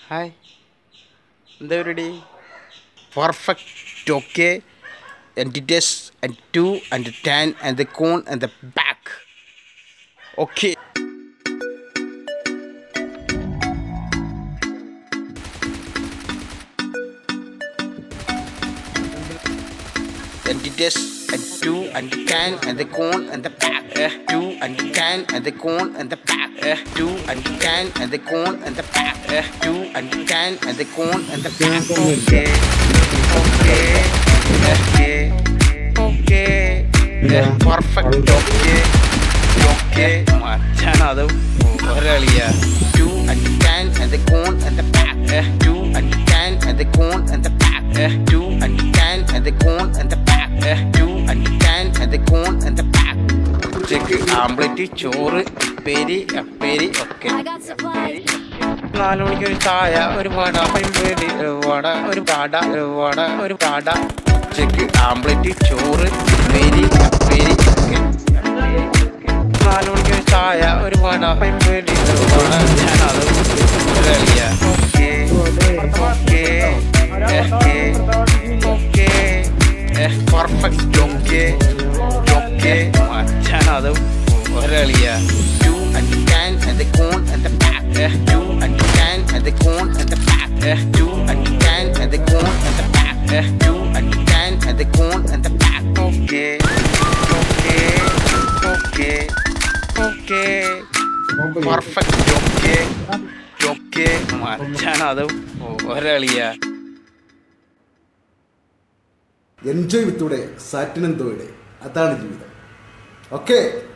Hi, the ready? Perfect. Okay. And details and 2 and 10 and the cone and the back. Okay. And details and 2 and 10 and the cone and the back. 2 and 10 and the cone and the back. 2 and 10 and the cone and the back. 2 and 10 and the cone and the back. Okay. Okay. Okay. Perfect. Okay. Okay. Machanadu. Oraliya. 2 and 10 and the cone and the back. 2 and 10 and the cone and the back. 2 and 10 and the cone and the back. 2 and 10 and the cone and the back. Check omelette, ചോറ്, പേരി, അപ്പേരി ഒക്കെ. 4 മണിക്ക് ഒരു ചായ, ഒരു വട, ഒരു കാട. Check ആംബ്ലറ്റ്, ചോറ്, പേരി, അപ്പേരി ഒക്കെ. 4 മണിക്ക് ഒരു ചായ, ഒരു വട, ഞാനത് കളിയ. Okay okay okay perfect. Okay okay മച്ചാനത് കളിയ. 2 and 10 and the cone and the back. 2 and 10 and the cone and the back. 2 and 10 and the cone and the back. 2 and 10 and the cone and the back. Okay okay okay okay perfect. Okay okay മച്ചാനത് കളിയ. Enjoy വിത്തൂടെ സാറ്റിനെന്തോയുടെ അതാണ് ജീവിതം. Okay.